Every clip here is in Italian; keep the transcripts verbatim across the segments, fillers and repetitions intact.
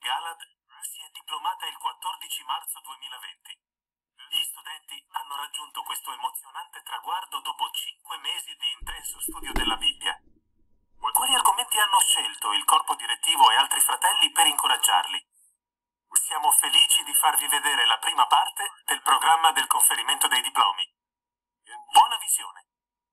Galad si è diplomata il quattordici marzo duemilaventi. Gli studenti hanno raggiunto questo emozionante traguardo dopo cinque mesi di intenso studio della Bibbia. Quali argomenti hanno scelto il corpo direttivo e altri fratelli per incoraggiarli? Siamo felici di farvi vedere la prima parte del programma del conferimento dei diplomi. Buona visione!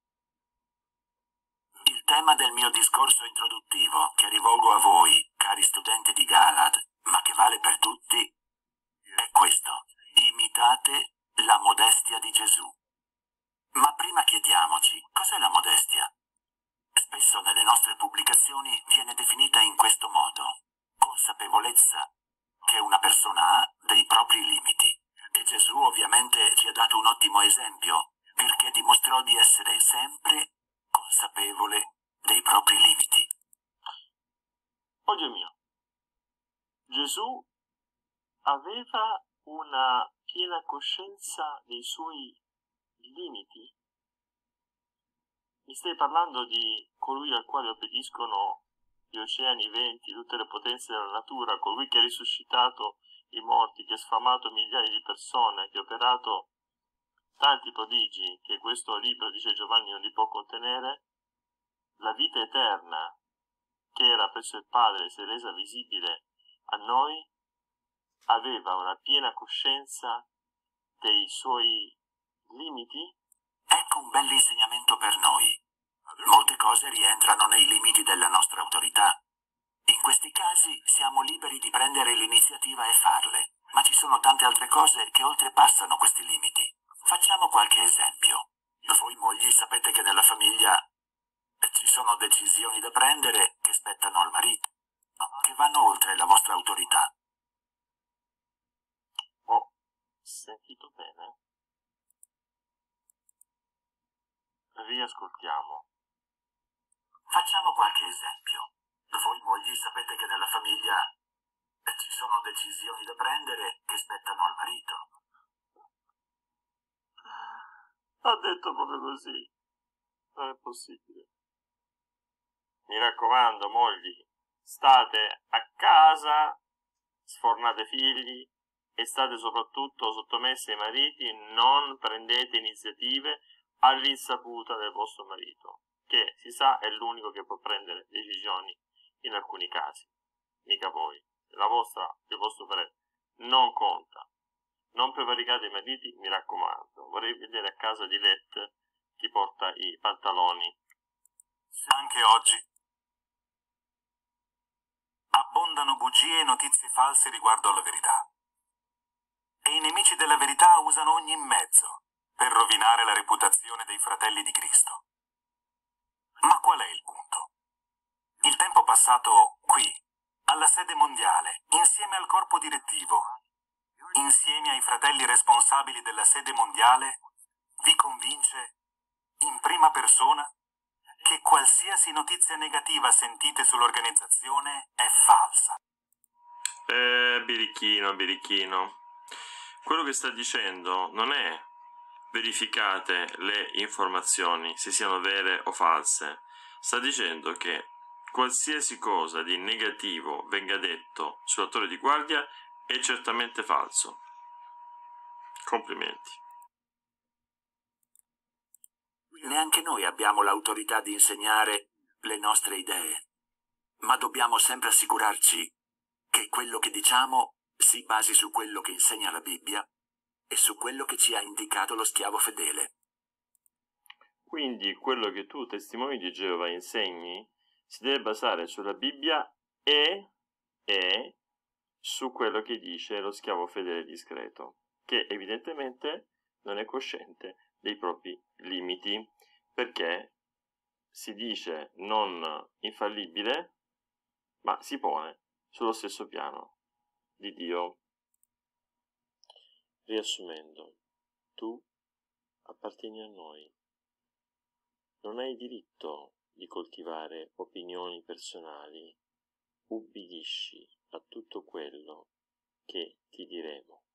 Il tema del mio discorso introduttivo, che rivolgo a voi, cari studenti di Galad, ma che vale per tutti, è questo: imitate la modestia di Gesù. Ma prima chiediamoci, cos'è la modestia? Spesso nelle nostre pubblicazioni viene definita in questo modo: consapevolezza che una persona ha dei propri limiti. E Gesù ovviamente ci ha dato un ottimo esempio, perché dimostrò di essere sempre consapevole dei propri limiti. Oh Dio mio, Gesù aveva una piena coscienza dei suoi limiti? Mi stai parlando di colui al quale obbediscono gli oceani, i venti, tutte le potenze della natura, colui che ha risuscitato i morti, che ha sfamato migliaia di persone, che ha operato tanti prodigi che questo libro, dice Giovanni, non li può contenere? La vita eterna che era presso il Padre si è resa visibile a noi, aveva una piena coscienza dei suoi limiti? Ecco un bell'insegnamento per noi. Molte cose rientrano nei limiti della nostra autorità. In questi casi siamo liberi di prendere l'iniziativa e farle, ma ci sono tante altre cose che oltrepassano questi limiti. Facciamo qualche esempio. Voi mogli sapete che nella famiglia ci sono decisioni da prendere che spettano al marito, che vanno oltre la vostra autorità. Ho sentito bene? Riascoltiamo. Facciamo qualche esempio. Voi mogli sapete che nella famiglia ci sono decisioni da prendere che spettano al marito. Ha detto proprio così. Non è possibile. Mi raccomando, mogli, state a casa, sfornate figli e state soprattutto sottomesse ai mariti, non prendete iniziative all'insaputa del vostro marito, che si sa è l'unico che può prendere decisioni in alcuni casi, mica voi. La vostra, il vostro parere non conta. Non prevaricate i mariti, mi raccomando. Vorrei vedere a casa di Let chi porta i pantaloni. Anche oggi abbondano bugie e notizie false riguardo alla verità. E i nemici della verità usano ogni mezzo per rovinare la reputazione dei fratelli di Cristo. Ma qual è il punto? Il tempo passato qui, alla sede mondiale, insieme al corpo direttivo, insieme ai fratelli responsabili della sede mondiale, vi convince in prima persona che qualsiasi notizia negativa sentite sull'organizzazione è falsa. Eh, birichino, birichino. Quello che sta dicendo non è verificate le informazioni, se siano vere o false. Sta dicendo che qualsiasi cosa di negativo venga detto sulla torre di guardia è certamente falso. Complimenti. Neanche noi abbiamo l'autorità di insegnare le nostre idee, ma dobbiamo sempre assicurarci che quello che diciamo si basi su quello che insegna la Bibbia e su quello che ci ha indicato lo schiavo fedele. Quindi quello che tu, testimoni di Geova, insegni si deve basare sulla Bibbia e, e su quello che dice lo schiavo fedele discreto, che evidentemente non è cosciente dei propri limiti, perché si dice non infallibile, ma si pone sullo stesso piano di Dio. Riassumendo, tu appartieni a noi. Non hai diritto di coltivare opinioni personali, ubbidisci a tutto quello che ti diremo.